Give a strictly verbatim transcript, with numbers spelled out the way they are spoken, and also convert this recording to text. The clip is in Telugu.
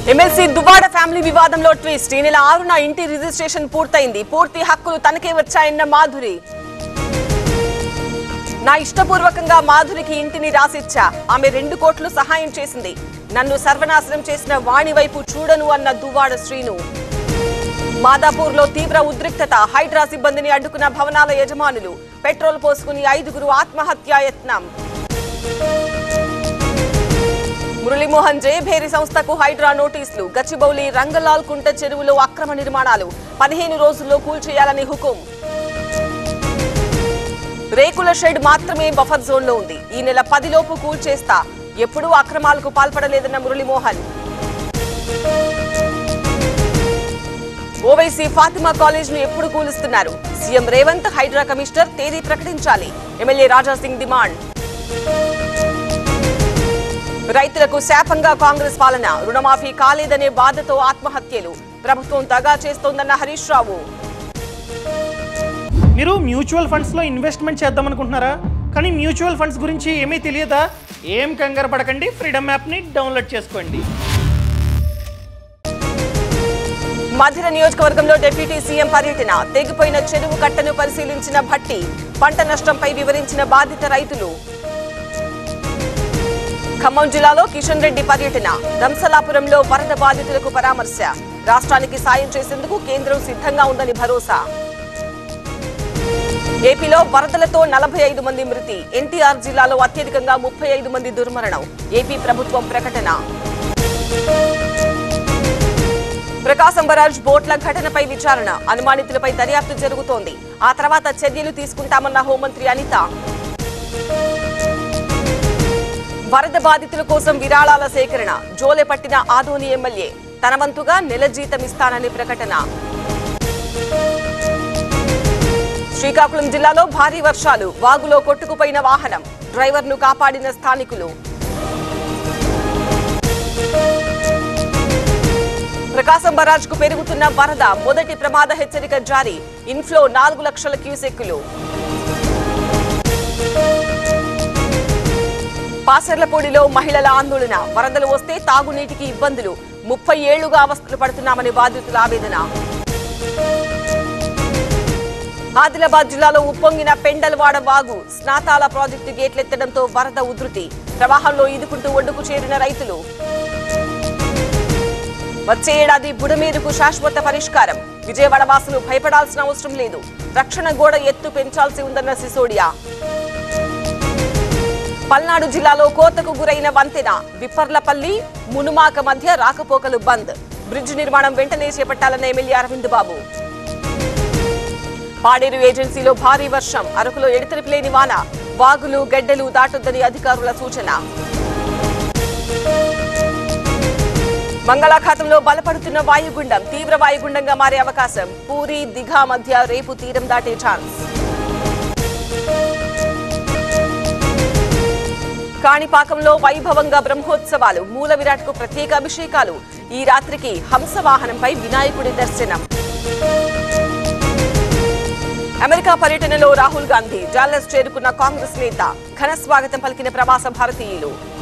ఎమ్మెల్సీ దువ్వాడ ఫ్యామిలీ వివాదంలో ట్విస్ట్. ఈ నెల ఆరున ఇంటి రిజిస్ట్రేషన్ పూర్తయింది. పూర్తి హక్కులు తనకే వచ్చాయన్న మాధురి. నా ఇష్టపూర్వకంగా మాధురికి ఇంటిని రాసిచ్చా. ఆమె రెండు కోట్లు సహాయం చేసింది. నన్ను సర్వనాశనం చేసిన వాణి వైపు చూడను అన్న దువ్వాడ శ్రీను. మాదాపూర్ లో తీవ్ర ఉద్రిక్తత. హైడ్రా సిబ్బందిని అడ్డుకున్న భవనాల యజమానులు. పెట్రోల్ పోసుకుని ఐదుగురు ఆత్మహత్యాయత్నం. మురళీమోహన్ జయభేరి సంస్థకు హైడ్రా నోటీసులు. గచ్చిబౌలి రంగలాల్ కుంట చెరువులో అక్రమ నిర్మాణాలు. పదిహేను రోజుల్లో కూల్చేయాలని హుకుం. రేకుల షెడ్ మాత్రమే బఫర్ జోన్ లో ఉంది. ఈ నెల పదిలోపు కూల్చేస్తా. ఎప్పుడూ అక్రమాలకు పాల్పడలేదన్న మురళీమోహన్. ఓవైసీ ఫాతిమా కాలేజ్ ను ఎప్పుడు కూలుస్తున్నారు? సీఎం రేవంత్ హైడ్రా కమిషనర్ తేదీ ప్రకటించాలి. MLA Raja Singh demand. రైతులకు శాపంగా కాంగ్రెస్ పాలన. రుణమాఫీ కాలేదనే బాధతో ఆత్మహత్యలు. ప్రభుత్వం దగా చేస్తోందన్న హరీష్ రావు. మీరు మ్యూచువల్ ఫండ్స్ లో ఇన్వెస్ట్మెంట్ చేద్దాం అనుకుంటున్నారా? కానీ మ్యూచువల్ ఫండ్స్ గురించి ఏమీ తెలియదా? ఏం కంగారు పడకండి, ఫ్రీడమ్ యాప్ ని డౌన్లోడ్ చేసుకోండి. మధిర నియోజకవర్గంలో డిప్యూటీ సీఎం పర్యటన. తెగిపోయిన చెరువు కట్టను పరిశీలించిన భట్టి. పంట నష్టంపై వివరించిన బాధిత రైతులు. ఖమ్మం జిల్లాలో కిషన్ రెడ్డి పర్యటన. దంసలాపురంలో వరద బాధితులకు పరామర్శ. రాష్ట్రానికి సాయం చేసేందుకు కేంద్రం సిద్ధంగా ఉందని భరోసా. ఏపీలో వరదలతో నలభై ఐదు మంది మృతి. ఎన్టీఆర్ జిల్లాలో అత్యధికంగా ముప్పై ఐదు మంది దుర్మరణం. ఏపీ ప్రభుత్వం ప్రకటన. ప్రకాశం బరాజ్ బోట్ల ఘటనపై విచారణ. అనుమానితులపై దర్యాప్తు జరుగుతోంది. ఆ తర్వాత చర్యలు తీసుకుంటామన్న హోంమంత్రి అనిత. వరద బాధితుల కోసం విరాళాల సేకరణ. జోలె పట్టిన ఆదోని ఎమ్మెల్యే. తన వంతుగా నెల జీతం ఇస్తానని ప్రకటన. శ్రీకాకుళం జిల్లాలో భారీ వర్షాలు. వాగులో కొట్టుకుపోయిన వాహనం. డ్రైవర్ను కాపాడిన స్థానికులు. ప్రకాశం బరాజ్ కు పెరుగుతున్న వరద. మొదటి ప్రమాద హెచ్చరిక జారీ. ఇన్ఫ్లో నాలుగు లక్షల క్యూసెక్కులు. పాసర్లపూడిలో మహిళల ఆందోళన. వరదలు వస్తే తాగునీటికి ఇబ్బందులు. ముప్పై ఏళ్లుగా అవస్థలు పడుతున్నామని బాధితుల ఆవేదన. ఆదిలాబాద్ జిల్లాలో ఉప్పొంగిన పెండల్వాడ వాగు. స్నాతాల ప్రాజెక్టు గేట్లెత్తడంతో వరద ఉధృతి. ప్రవాహంలో ఈదుకుంటూ ఒడ్డుకు చేరిన రైతులు. వచ్చే ఏడాది బుడమేరుకు శాశ్వత పరిష్కారం. విజయవాడ వాసులు భయపడాల్సిన అవసరం లేదు. రక్షణ గోడ ఎత్తు పెంచాల్సి ఉందన్న సిసోడియా. పల్నాడు జిల్లాలో కోతకు గురైన వంతెన. విప్పర్లపల్లి మునుమాక మధ్య రాకపోకలు బంద్. బ్రిడ్జ్ నిర్మాణం వెంటనే చేపట్టాలన్న ఎమ్మెల్యే అరవింద్ బాబు. పాడేరు ఏజెన్సీలో భారీ వర్షం. అరకులో ఎడతెరిపి లేని వాన. వాగులు గడ్డలు దాటొద్దని అధికారుల సూచన. బంగాళాఖాతంలో బలపడుతున్న వాయుగుండం. తీవ్ర వాయుగుండంగా మారే అవకాశం. పూరి దిఘా మధ్య రేపు తీరం దాటే ఛాన్స్. కాణిపాకంలో వైభవంగా బ్రహ్మోత్సవాలు. మూల విరాట్ కు ప్రత్యేక అభిషేకాలు. ఈ రాత్రికి హంస వాహనంపై వినాయకుడి దర్శనం. అమెరికా పర్యటనలో రాహుల్ గాంధీ. జాలస్ చేరుకున్న కాంగ్రెస్ నేత. ఘన స్వాగతం పలికిన ప్రవాస భారతీయులు.